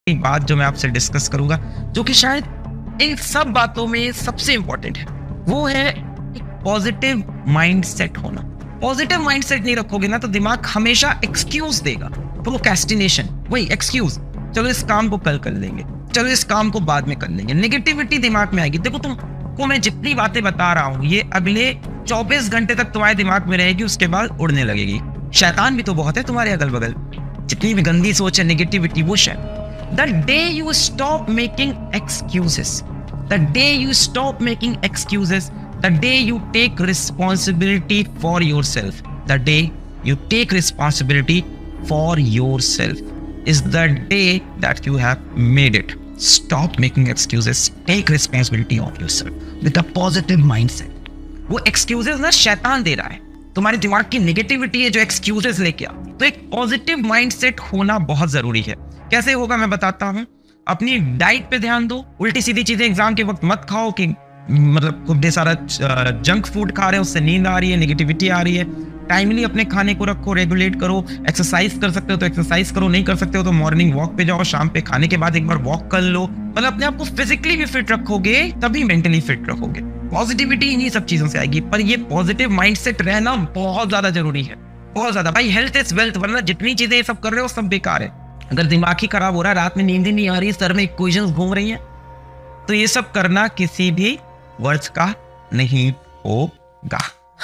एक बात जो मैं आपसे डिस्कस करूंगा, जो कि शायद इन सब बातों में सबसे इंपॉर्टेंट है, वो है एक पॉजिटिव माइंडसेट होना। पॉजिटिव माइंडसेट नहीं रखोगे ना तो दिमाग हमेशा एक्सक्यूज देगा, प्रोक्रेस्टिनेशन, वही एक्सक्यूज, चलो इस काम को कल कर लेंगे, चलो इस काम को बाद में कर लेंगे। नेगेटिविटी दिमाग में आएगी। देखो तुमको मैं जितनी बातें बता रहा हूँ ये अगले 24 घंटे तक तुम्हारे दिमाग में रहेगी, उसके बाद उड़ने लगेगी। शैतान भी तो बहुत है तुम्हारे अगल बगल, जितनी भी गंदी सोच है, नेगेटिविटी, वो शैतान। The day you stop making excuses, the day you stop making excuses, the day you take responsibility for yourself, the day you take responsibility for yourself is the day that you have made it. Stop making excuses, take responsibility of yourself with a positive mindset. वो excuses ना शैतान दे रहा है, तुम्हारे दिमाग की negativity है जो एक्सक्यूजेस लेके आ। तो एक पॉजिटिव माइंडसेट होना बहुत जरूरी है। कैसे होगा मैं बताता हूँ। अपनी डाइट पे ध्यान दो, उल्टी सीधी चीजें एग्जाम के वक्त मत खाओ कि मतलब खूब ढेर सारा जंक फूड खा रहे हो, उससे नींद आ रही है, नेगेटिविटी आ रही है। टाइमली अपने खाने को रखो, रेगुलेट करो। एक्सरसाइज कर सकते हो तो एक्सरसाइज करो, नहीं कर सकते हो तो मॉर्निंग वॉक पे जाओ, शाम पे खाने के बाद एक बार वॉक कर लो। मतलब अपने आप को फिजिकली भी फिट रखोगे तभी मेंटली फिट रखोगे। पॉजिटिविटी इन्हीं सब चीजों से आएगी, पर ये पॉजिटिव माइंडसेट रहना बहुत ज्यादा जरूरी है, बहुत ज्यादा। भाई हेल्थ इज वेल्थ, वरना जितनी चीजें ये सब कर रहे हो सब बेकार है। अगर दिमाग ही खराब हो रहा है, रात में नींद ही नहीं आ रही, सर में इक्वेशंस घूम रही हैं, तो ये सब करना किसी भी वर्थ का नहीं होगा।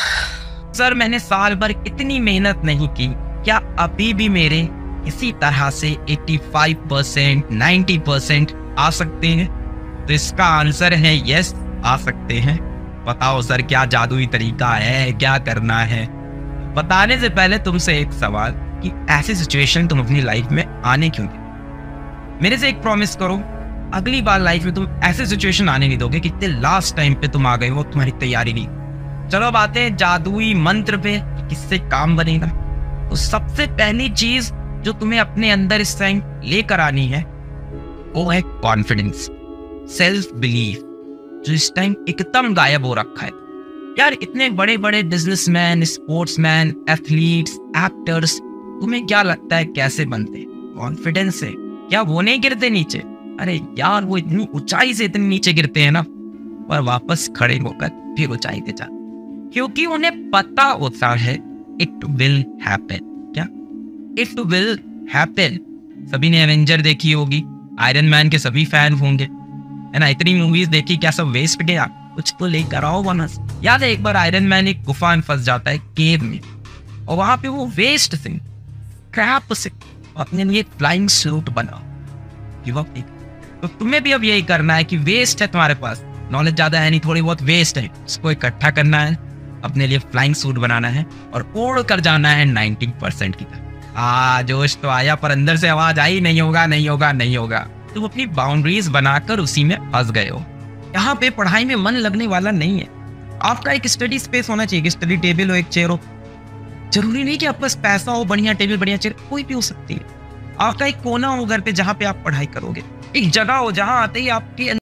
सर मैंने साल भर इतनी मेहनत नहीं की, क्या अभी भी मेरे इसी तरह से 85%, 90% आ सकते हैं? तो इसका आंसर है यस, आ सकते हैं। बताओ सर क्या जादुई तरीका है, क्या करना है? बताने से पहले तुमसे एक सवाल कि ऐसी सिचुएशन तुम अपनी लाइफ में आने क्यों दी? मेरे से एक प्रॉमिस करो, अगली बार लाइफ में तुम ऐसे सिचुएशन आने नहीं दोगे कि लास्ट टाइम पे तुम आ गए हो, तुम्हारी तैयारी नहीं। चलो बातें जादुई मंत्र पे, किससे काम बनेगा। तो सबसे पहली चीज जो तुम्हें अपने अंदर इस टाइम लेकर आनी है वो है कॉन्फिडेंस, सेल्फ बिलीफ, जो इस टाइम एकदम गायब हो रखा है। यार इतने बड़े बड़े बिजनेसमैन, स्पोर्ट्समैन, एथलीट्स, एक्टर्स, तुम्हें क्या लगता है कैसे बनते? कॉन्फिडेंस से। क्या वो नहीं गिरते नीचे? अरे यार वो इतनी ऊंचाई से इतने नीचे गिरते हैं ना, पर वापस खड़े होकर फिर ऊंचाई पे जाते, क्योंकि उन्हें पता होता है इट विल हैपन। क्या इट विल हैपन? सभी ने एवेंजर देखी होगी, आयरन मैन के सभी फैन होंगे, है ना? इतनी मूवीज देखी, क्या सब वेस्ट गया? कुछ तो लेकर आओ बोनस। याद है एक बार आयरन मैन एक गुफा में फंस जाता है, केव में, और वहां पे वो वेस्ट से, क्रैप से अपने लिए फ्लाइंग सूट बना। तो तुम्हें भी अब यही करना है कि वेस्ट है तुम्हारे पास, नॉलेज ज्यादा है नहीं, थोड़ी बहुत वेस्ट है, उसको इकट्ठा करना है, अपने लिए फ्लाइंग सूट बनाना है और उड़ कर जाना है 90% की तरफ। जोश तो आया, पर अंदर से आवाज आई नहीं होगा, नहीं होगा, नहीं होगा। तुम अपनी बाउंड्रीज बनाकर उसी में फंस गए हो। यहाँ पे पढ़ाई में मन लगने वाला नहीं है। आपका एक स्टडी स्पेस होना चाहिए, स्टडी टेबल हो, एक चेयर हो। जरूरी नहीं कि आपके पास पैसा हो, बढ़िया टेबल, बढ़िया चेयर, कोई भी हो सकती है। आपका एक कोना हो घर पे जहाँ पे आप पढ़ाई करोगे, एक जगह हो जहाँ आते ही आपके